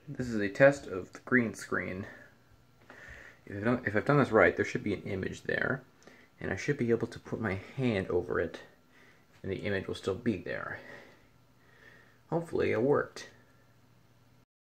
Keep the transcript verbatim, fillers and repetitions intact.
This is a test of the green screen. If I've, done, if I've done this right, there should be an image there, and I should be able to put my hand over it, and the image will still be there. Hopefully it worked.